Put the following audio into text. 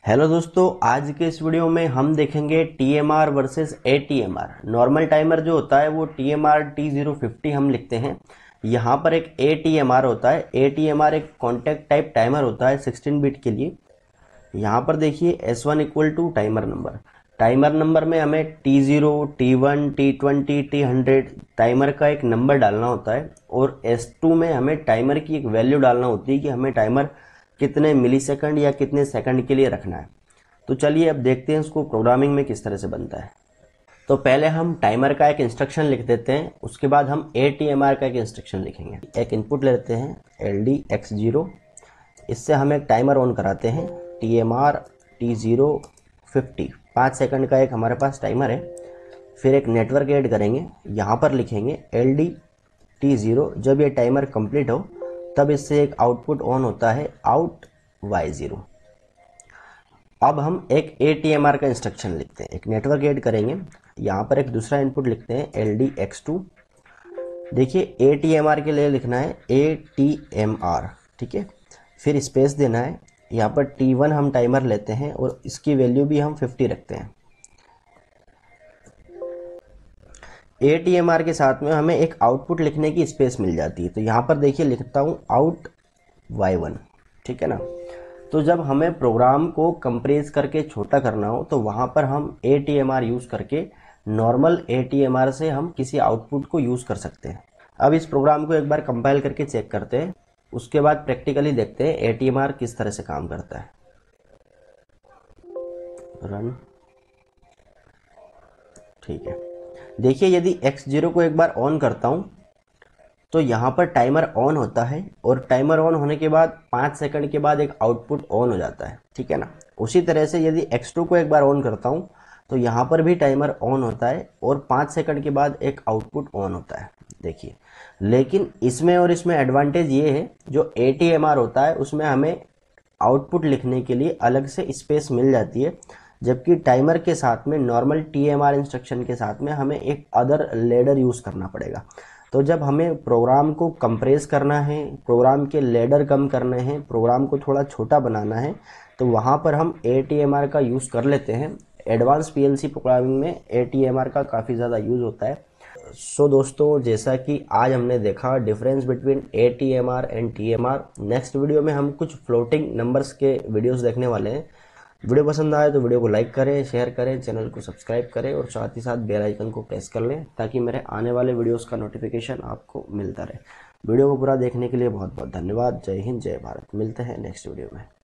Hello दोस्तों, आज के इस वीडियो में हम देखेंगे TMR versus ATMR। Normal timer जो होता है वो TMR T050 हम लिखते हैं। यहाँ पर एक ATMR होता है। ATMR एक कॉन्टैक्ट टाइप टाइमर होता है 16 बिट के लिए। यहाँ पर देखिए S1 equal to timer number. Timer number में हमें T0, T1, T20, T100 timer का एक नंबर डालना होता है और S2 में हमें टाइमर की एक वैल्यू डालना होती है कि हमें टाइमर कितने मिलीसेकंड या कितने सेकंड के लिए रखना है। तो चलिए अब देखते हैं इसको प्रोग्रामिंग में किस तरह से बनता है। तो पहले हम टाइमर का एक इंस्ट्रक्शन लिख देते हैं, उसके बाद हम ATMR का एक इंस्ट्रक्शन लिखेंगे। एक इनपुट लेते हैं LD X0, इससे हम एक टाइमर ऑन कराते हैं TMR T050। 5 सेकंड का एक हमारे पास टाइमर है। फिर एक नेटवर्क ऐड करेंगे, यहाँ पर लिखेंगे LD T0। जब ये टाइमर कंप्लीट हो तब इससे एक आउटपुट ऑन होता है आउट Y0। अब हम एक ATMR का इंस्ट्रक्शन लिखते हैं, एक नेटवर्क ऐड करेंगे, यहाँ पर एक दूसरा इनपुट लिखते हैं LD X2। देखिए ATMR के लिए लिखना है ATMR, ठीक है। फिर स्पेस देना है, यहाँ पर T1 हम टाइमर लेते हैं और इसकी वैल्यू भी हम 50 रखते हैं। ATMR के साथ में हमें एक आउटपुट लिखने की स्पेस मिल जाती है, तो यहाँ पर देखिए लिखता हूँ आउट Y1, ठीक है ना। तो जब हमें प्रोग्राम को कंप्रेस करके छोटा करना हो तो वहाँ पर हम ATMR यूज़ करके नॉर्मल ATMR से हम किसी आउटपुट को यूज़ कर सकते हैं। अब इस प्रोग्राम को एक बार कंपाइल करके चेक करते हैं, उसके बाद प्रैक्टिकली देखते हैं ATMR किस तरह से काम करता है। रन, ठीक है। देखिए यदि X0 को एक बार ऑन करता हूँ तो यहाँ पर टाइमर ऑन होता है और टाइमर ऑन होने के बाद 5 सेकंड के बाद एक आउटपुट ऑन हो जाता है, ठीक है ना। उसी तरह से यदि X2 को एक बार ऑन करता हूँ तो यहाँ पर भी टाइमर ऑन होता है और 5 सेकंड के बाद एक आउटपुट ऑन होता है, देखिए। लेकिन इसमें और इसमें एडवांटेज ये है, जो ATMR होता है उसमें हमें आउटपुट लिखने के लिए अलग से स्पेस मिल जाती है, जबकि टाइमर के साथ में नॉर्मल TMR इंस्ट्रक्शन के साथ में हमें एक अदर लेडर यूज़ करना पड़ेगा। तो जब हमें प्रोग्राम को कंप्रेस करना है, प्रोग्राम के लेडर कम करने हैं, प्रोग्राम को थोड़ा छोटा बनाना है, तो वहाँ पर हम ATMR का यूज़ कर लेते हैं। एडवांस PLC प्रोग्रामिंग में ATMR का काफ़ी ज़्यादा यूज़ होता है। सो दोस्तों, जैसा कि आज हमने देखा difference between ATMR and TMR, next video में हम कुछ फ्लोटिंग नंबर्स के वीडियोस देखने वाले हैं। वीडियो पसंद आए तो वीडियो को लाइक करें, शेयर करें, चैनल को सब्सक्राइब करें और साथ ही साथ बेल आइकन को प्रेस कर लें ताकि मेरे आने वाले वीडियोस का नोटिफिकेशन आपको मिलता रहे। वीडियो को पूरा देखने के लिए बहुत बहुत धन्यवाद। जय हिंद, जय भारत। मिलते हैं नेक्स्ट वीडियो में।